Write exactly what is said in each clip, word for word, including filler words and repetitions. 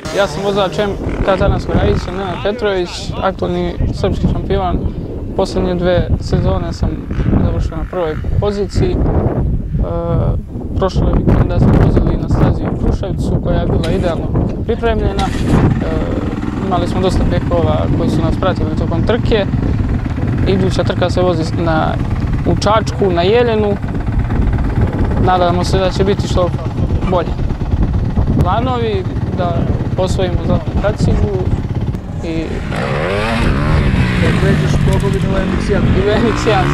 Ja sam vozač M K Tarnavskog Rajića, Nenad Petrović, aktualni srpski šampion. Posljednje dve sezone sam završio na prvoj poziciji. Prošle vikenda smo vozili na stazi u Kruševcu koja je bila idealno pripremljena. Imali smo dosta bekova koji su nas pratili tokom trke. Iduća trka se vozi u Čačku, na Jeljenu. Nadamo se da će biti što bolje. Planovi da osvojimo zlatnu kacigu i da pređeš pogodinu u M X jedan. I u M X jedan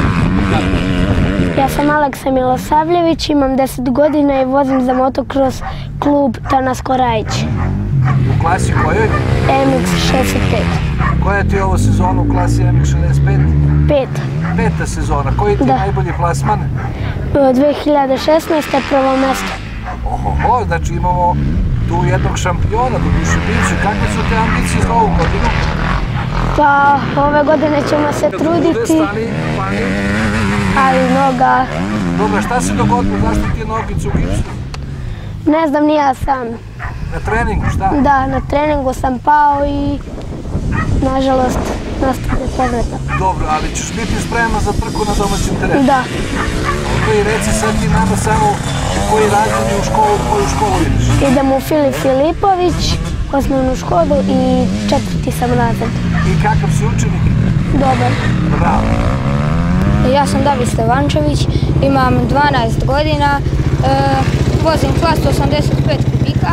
Ja sam Aleksa Milosavljević, imam deset godina i vozim za motocross klub Tarnavsko Rajić. U klasi kojoj? M X šezdeset pet. Koja ti je ovo sezona u klasi M X šezdeset pet? Peta. Peta sezona. Koji ti je najbolji plasman? dve hiljade šesnaeste. prvo mesto. Ohoho, znači imamo tu jednog šampiona, do duše bivši. Kakve su te ambicije za ovu godinu? Pa, ove godine ćemo se truditi. Stani, pani. Ali noga... Dobro, šta se dogodilo? Zašto ti je nogica u gipsu? Ne znam, ni ja sam. Na treningu, šta? Da, na treningu sam pao i nažalost nastane povreda. Dobro, ali ćeš biti spremna za trku na domaćem terenu? Da. I reci sad ti nama samo koji razred je u školu, koju školu ideš? Idem u Filip Filipović, osnovnu školu i četvrti sam razred. I kakav si učenik? Dobar. Bravo. Ja sam David Stevančević, imam dvanaest godina, vozim klasu osamdeset pet kubika.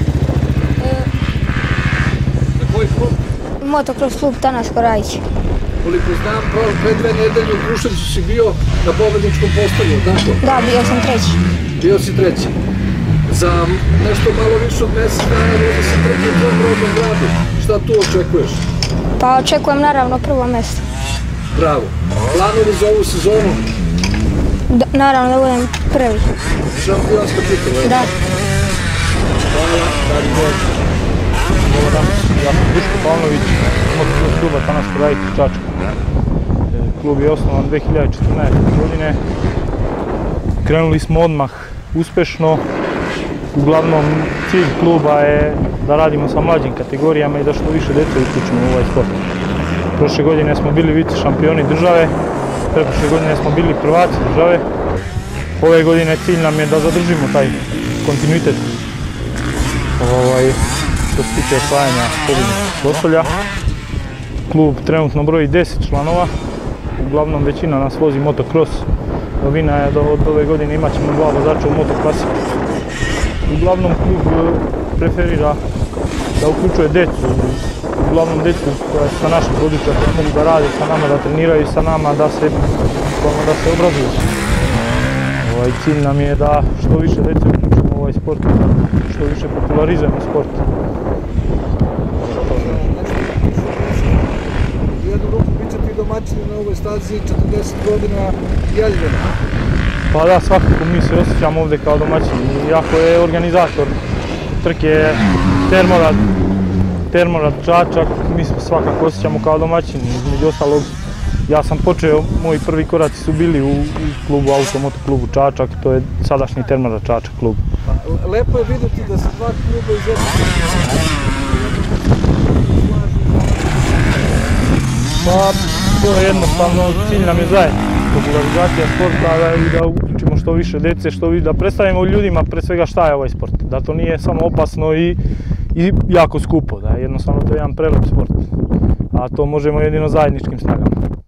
Na koji klub? Motocross klub Tarnavsko Rajić. Koliko znam, pre dve nedelje u Kruševcu si bio na pobedničkom postavlju, tako? Da, bio sam treći. Bio si treći. Za nešto malo više od mjesec dana vozi se trke u tvojom rodnom gradu. Šta tu očekuješ? Pa očekujem naravno prvo mjesto. Bravo. Planovi za ovu sezonu? Naravno da budem prvi. Šampionska titula? Da. Hvala, Dari Boj. Dobar dan, ja sam Duško Pavlović, motocross kluba Tarnavsko Rajić u Čačku. Klub je osnovan dve hiljade četrnaeste. godine. Krenuli smo odmah uspešno. Uglavnom, cilj kluba je da radimo sa mlađim kategorijama i da što više djece uključimo u ovaj sport. Prošle godine smo bili vice šampioni države, pretprošle godine smo bili prvaci države. Ove godine cilj nam je da zadržimo taj kontinuitet što se tiče osvajanja pobjedničkog postolja. Klub trenutno broji deset članova, uglavnom većina nas vozi motocross. Novina je da od ove godine imat ćemo dva vozača u motoklasi. Uglavnom klub preferira da uključuje djecu, uglavnom djecu koja su sa našeg područja, koja mogu da rade sa nama, da treniraju sa nama, da se, da se obrazuju. Ovaj, cilj nam je da što više djece uključimo u ovaj sport, što više popularizujemo sport. U jednu ruku bit će ti domaćini na ovoj stazi četrdeset godina Jeljena. Pa da, svakako mi se osjećamo ovdje kao domaćini. Iako je organizator trke Termorad, Termorad Čačak, mi se svakako osjećamo kao domaćini. Između ostalog, ja sam počeo, moji prvi koraci su bili u klubu Automoto klubu Čačak, to je sadašnji Termorad Čačak klub. Lepo je vidjeti da se dva kluba iz jednog Pa, to je jednostavno, cilj nam je zajedno. Popularizacija sporta i da uključimo što više djece, što više, da predstavimo ljudima pre svega šta je ovaj sport. Da to nije samo opasno i, i jako skupo, da je jednostavno to jedan prelep sport. A to možemo jedino zajedničkim snagama.